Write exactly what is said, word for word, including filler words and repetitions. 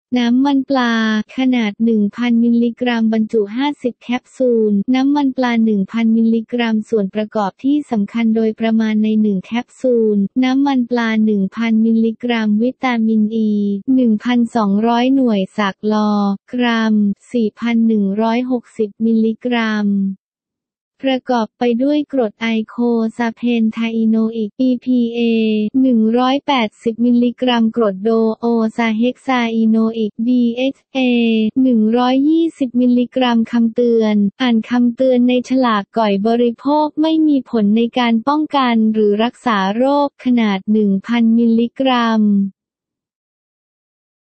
น้ำมันปลาขนาด หนึ่งพัน มิลลิกรัมบรรจุ ห้าสิบ แคปซูลน้ำมันปลา หนึ่งพัน มิลลิกรัมส่วนประกอบที่สำคัญโดยประมาณใน หนึ่ง แคปซูลน้ำมันปลา หนึ่งพัน มิลลิกรัมวิตามินอ อี หนึ่งพันสองร้อย หน่วยศักลกรัม สี่พันหนึ่งร้อยหกสิบ มิลลิกรัมประกอบไปด้วยกรดไอโคซาเพนไทโนอิก อี พี เอ หนึ่งร้อยแปดสิบ มิลลิกรัมกรดโดโอซาเฮกซาอีโนอิก ดี เอ็กซ์ เอ หนึ่งร้อยยี่สิบ มิลลิกรัมคำเตือนอ่านคำเตือนในฉลากก่อยบริโภคไม่มีผลในการป้องกันหรือรักษาโรคขนาด หนึ่งพัน มิลลิกรัม